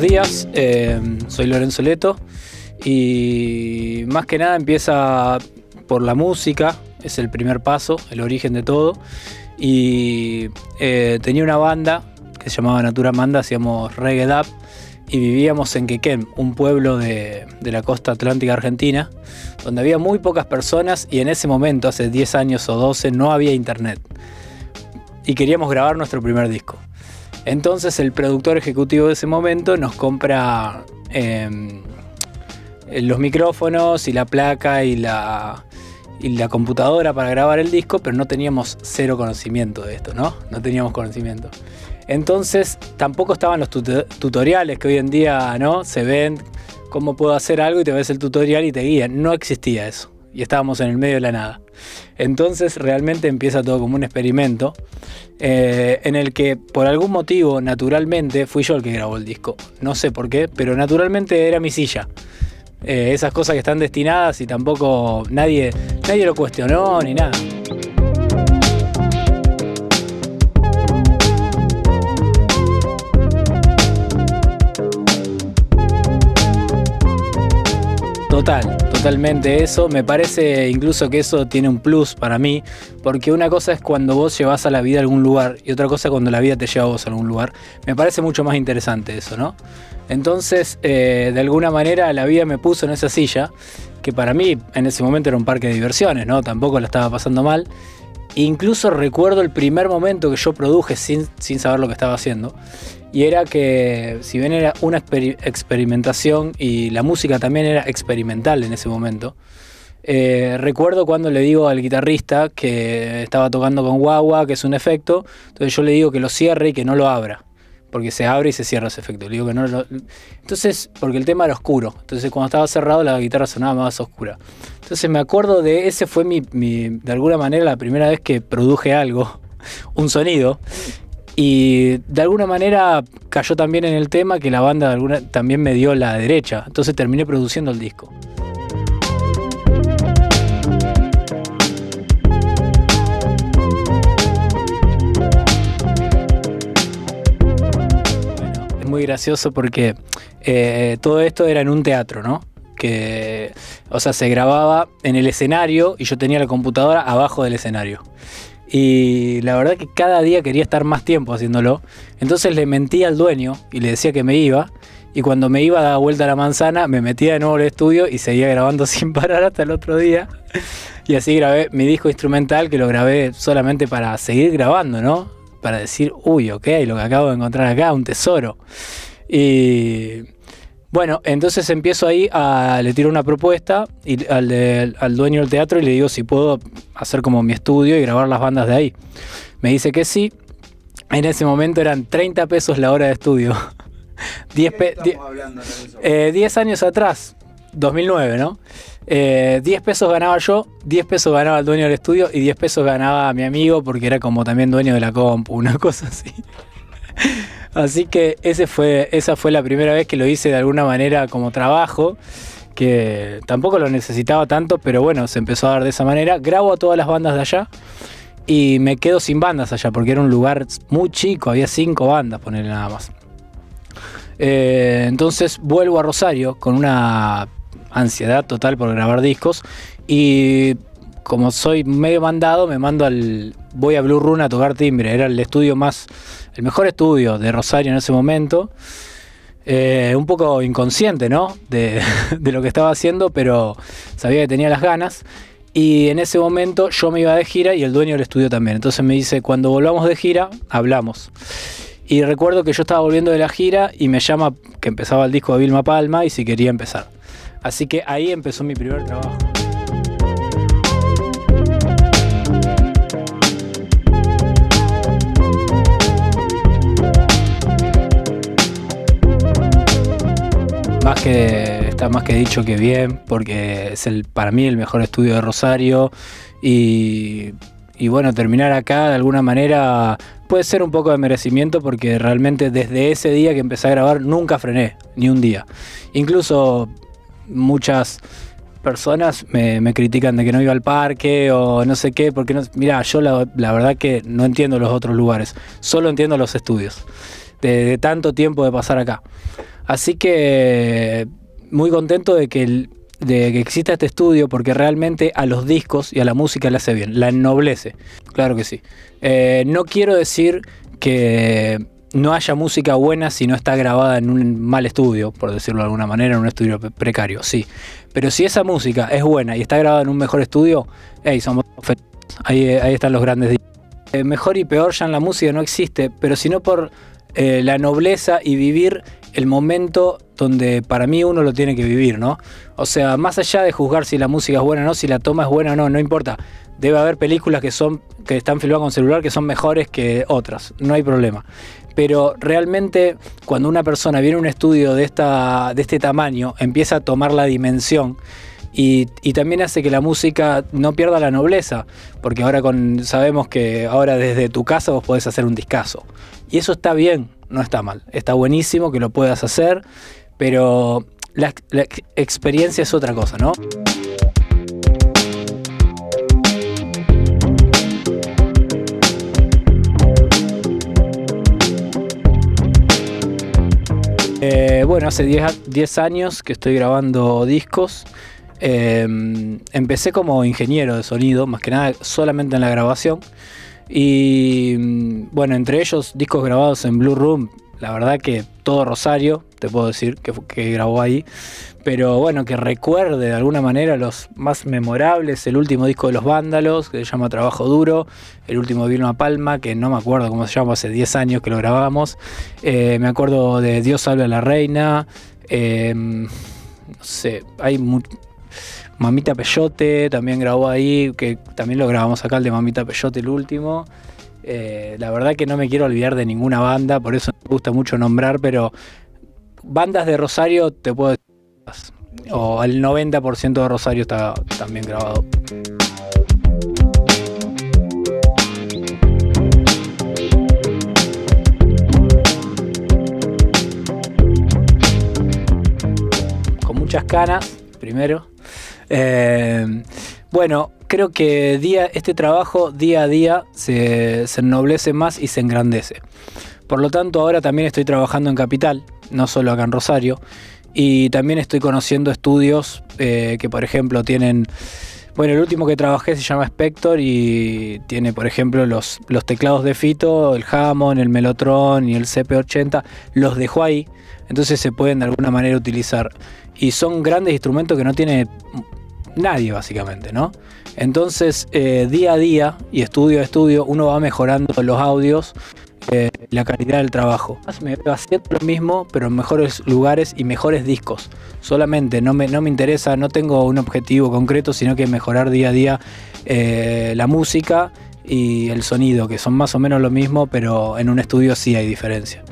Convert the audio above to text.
buenos días, soy Lorenzo Leto y más que nada empieza por la música, es el primer paso, el origen de todo. Y tenía una banda que se llamaba Natura Manda, hacíamos reggae dub y vivíamos en Quequén, un pueblo de la costa atlántica argentina, donde había muy pocas personas y en ese momento, hace 10 años o 12, no había internet. Y queríamos grabar nuestro primer disco. Entonces el productor ejecutivo de ese momento nos compra los micrófonos y la placa y la computadora para grabar el disco, pero no teníamos cero conocimiento de esto, ¿no? No teníamos conocimiento. Entonces tampoco estaban los tutoriales que hoy en día, ¿no? Se ven cómo puedo hacer algo y te ves el tutorial y te guían. No existía eso y estábamos en el medio de la nada. Entonces realmente empieza todo como un experimento en el que por algún motivo, naturalmente, fui yo el que grabó el disco. No sé por qué, pero naturalmente era mi silla. Esas cosas que están destinadas y tampoco nadie lo cuestionó ni nada. Totalmente eso. Me parece incluso que eso tiene un plus para mí, porque una cosa es cuando vos llevas a la vida a algún lugar y otra cosa es cuando la vida te lleva a vos a algún lugar. Me parece mucho más interesante eso, ¿no? Entonces, de alguna manera la vida me puso en esa silla, que para mí en ese momento era un parque de diversiones, ¿no? Tampoco la estaba pasando mal. Incluso recuerdo el primer momento que yo produje sin saber lo que estaba haciendo. Y era que, si bien era una experimentación y la música también era experimental en ese momento, recuerdo cuando le digo al guitarrista que estaba tocando con guagua, que es un efecto, entonces yo le digo que lo cierre y que no lo abra, porque se abre y se cierra ese efecto. Le digo que no lo... Entonces, porque el tema era oscuro, entonces cuando estaba cerrado la guitarra sonaba más oscura. Entonces me acuerdo de ese fue de alguna manera la primera vez que produje algo, un sonido. Y de alguna manera cayó también en el tema que la banda también me dio la derecha. Entonces terminé produciendo el disco. Bueno, es muy gracioso porque todo esto era en un teatro, ¿no? O sea, se grababa en el escenario y yo tenía la computadora abajo del escenario. Y la verdad que cada día quería estar más tiempo haciéndolo. Entonces le mentía al dueño y le decía que me iba. Y cuando me iba a dar vuelta a la manzana, me metía de nuevo al estudio y seguía grabando sin parar hasta el otro día. Y así grabé mi disco instrumental, que lo grabé solamente para seguir grabando, ¿no? Para decir, uy, ok, lo que acabo de encontrar acá, un tesoro. Y... bueno, entonces empiezo ahí, le tiro una propuesta al dueño del teatro y le digo si puedo hacer como mi estudio y grabar las bandas de ahí. Me dice que sí. En ese momento eran 30 pesos la hora de estudio. 10 años atrás, 2009, ¿no? 10 pesos ganaba yo, 10 pesos ganaba el dueño del estudio y 10 pesos ganaba mi amigo porque era como también dueño de la compu, una cosa así. Así que esa fue la primera vez que lo hice de alguna manera como trabajo, que tampoco lo necesitaba tanto, pero bueno, se empezó a dar de esa manera. Grabo a todas las bandas de allá y me quedo sin bandas allá, porque era un lugar muy chico, había 5 bandas, ponerle nada más. Entonces vuelvo a Rosario con una ansiedad total por grabar discos y... como soy medio mandado, voy a Blue Run a tocar timbre. Era el mejor estudio de Rosario en ese momento. Un poco inconsciente, ¿no? De lo que estaba haciendo, pero sabía que tenía las ganas. Y en ese momento yo me iba de gira y el dueño del estudio también. Entonces me dice, cuando volvamos de gira, hablamos. Y recuerdo que yo estaba volviendo de la gira y me llama que empezaba el disco de Vilma Palma y si quería empezar. Así que ahí empezó mi primer trabajo. Está más que dicho que bien, porque es para mí el mejor estudio de Rosario y bueno, terminar acá de alguna manera puede ser un poco de merecimiento, porque realmente desde ese día que empecé a grabar nunca frené, ni un día. Incluso muchas personas me critican de que no iba al parque o no sé qué, porque no, mirá, yo la verdad que no entiendo los otros lugares, solo entiendo los estudios, de tanto tiempo de pasar acá. Así que muy contento de que exista este estudio, porque realmente a los discos y a la música le hace bien, la ennoblece, claro que sí. No quiero decir que no haya música buena si no está grabada en un mal estudio, por decirlo de alguna manera, en un estudio precario, sí. Pero si esa música es buena y está grabada en un mejor estudio, hey, somos felices. Ahí están los grandes discos. Mejor y peor ya en la música no existe, pero sino por la nobleza y vivir el momento donde para mí uno lo tiene que vivir, ¿no? O sea, más allá de juzgar si la música es buena o no, si la toma es buena o no, no importa. Debe haber películas que están filmadas con celular que son mejores que otras, no hay problema. Pero realmente cuando una persona viene a un estudio de este tamaño, empieza a tomar la dimensión y también hace que la música no pierda la nobleza, porque ahora sabemos que ahora desde tu casa vos podés hacer un discazo. Y eso está bien, no está mal. Está buenísimo que lo puedas hacer, pero la experiencia es otra cosa, ¿no? Bueno, hace 10 años que estoy grabando discos. Empecé como ingeniero de sonido, más que nada solamente en la grabación. Y bueno, entre ellos discos grabados en Blue Room, la verdad que todo Rosario, te puedo decir que grabó ahí. Pero bueno, que recuerde de alguna manera los más memorables: el último disco de Los Vándalos, que se llama Trabajo Duro; el último de Vilma Palma, que no me acuerdo cómo se llama, hace 10 años que lo grabamos. Me acuerdo de Dios salve a la reina. No sé, Mamita Peyote también grabó ahí, que también lo grabamos acá, el de Mamita Peyote, el último. La verdad que no me quiero olvidar de ninguna banda, por eso me gusta mucho nombrar, pero bandas de Rosario te puedo decir, o el 90% de Rosario está también grabado. Con muchas canas, primero. Bueno, creo que este trabajo día a día se ennoblece más y se engrandece. Por lo tanto, ahora también estoy trabajando en Capital, no solo acá en Rosario, y también estoy conociendo estudios que, por ejemplo, tienen... Bueno, el último que trabajé se llama Spector y tiene, por ejemplo, los teclados de Fito, el Hammond, el Mellotron y el CP80, los dejó ahí, entonces se pueden de alguna manera utilizar. Y son grandes instrumentos que no tiene nadie, básicamente, ¿no? Entonces, día a día y estudio a estudio, uno va mejorando los audios, la calidad del trabajo. Me veo haciendo lo mismo, pero en mejores lugares y mejores discos. Solamente no me interesa, no tengo un objetivo concreto, sino que mejorar día a día la música y el sonido, que son más o menos lo mismo, pero en un estudio sí hay diferencia.